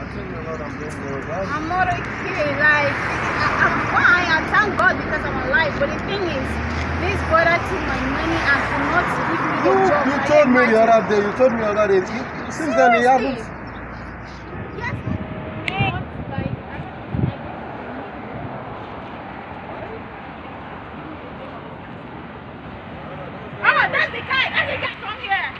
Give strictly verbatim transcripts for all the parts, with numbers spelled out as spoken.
I'm not okay. Like, I, I'm fine. I thank God because I'm alive. But the thing is, this brother took my money and could not give me the you, job. You told me the other day. You told me the other day. Since then, he haven't. Yes. Oh, that's the guy. That's the guy. Come here.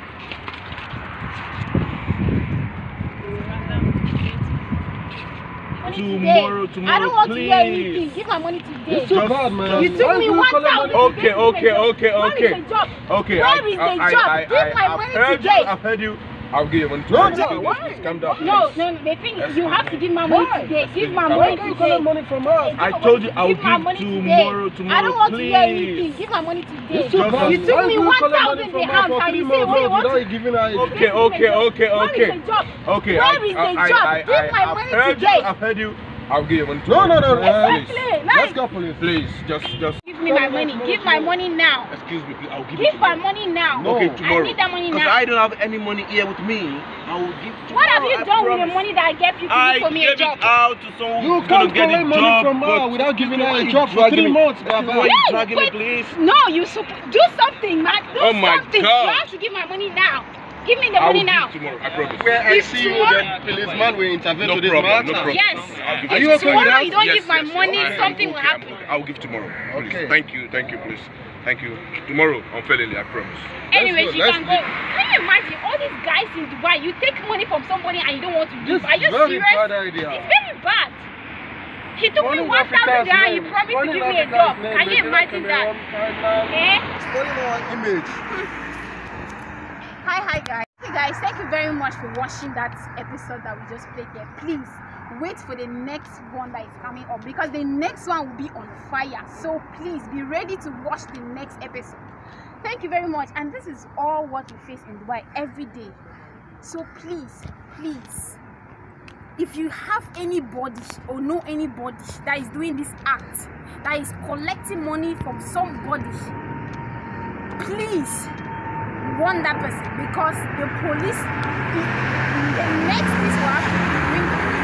Tomorrow, tomorrow, I don't want please. to hear anything. Give my money today. It's too bad, man. You took me one thousand. Okay, okay, okay, okay. Where is the job? Okay. Where is the I, I, job? I, Give I, my I've money heard today. You, I've heard you. I'll give you money today. No, Please, no, please, why? please, calm down. No, please. no, no. The thing is, Let's you calm have down. to give my money Why? today. Give my Calm money down. You today. collect money from us. I told you I'll give my give money tomorrow, today. tomorrow, I don't want please. to hear anything. Give my money today. It's too bad. You took Why me you one collect money thousand from us dirhams for and three you say, months wait, what? without giving us? Okay, okay, okay, okay. Where is the job? Okay, Where I, is the I, job? I, I, Give my I've money heard today. You, I've heard you. I'll give you money No, tomorrow. no, no, no. Please. Exactly. Let's Like, go, police. Please, just, just. give me my money. Give my money now. Excuse me, please. I'll give Give you my tomorrow. money now. No. Okay, tomorrow. I need that money Because now. I don't have any money here with me. I will give tomorrow. What have you I done with promise. the money that I gave you to I do for me gave a job? it out to someone You who's gonna can't get a collect money job, from her but without giving her why a you job for dragging three me? months, Why Baba. you Yes, dragging me, but- please? No, you sup do something, man. Do Oh my something. God. You have to give my money now. Give me the I will money give now. tomorrow. I promise. Where I If see you, tomorrow- the policeman will intervene No to this problem, matter. no problem. Yes. I'll give Are it you If okay with tomorrow that? you don't Yes, give my yes, money, I- I'm something will okay, I'm happen. okay. I will give tomorrow. Please. Okay. Thank you, thank you, please. Thank you. Tomorrow, unfairly, I promise. Anyways, go, you let's can go. leave. Can you imagine all these guys in Dubai? You take money from somebody and you don't want to This give. Are you very serious? bad idea. It's very bad. He took One me in one thousand Africa's there and he name. promised One to in give me a Africa's job. name, Can you Nigeria, imagine that? Cameroon, Thailand. Eh? Spoiling our image. Hi, hi guys. Hey guys, thank you very much for watching that episode that we just played there. Please wait for the next one that is coming up because the next one will be on fire. So please be ready to watch the next episode. Thank you very much. And this is all what we face in Dubai every day. So please, please, if you have anybody or know anybody that is doing this act, that is collecting money from somebody, please warn that person because the police, the next this will have to bring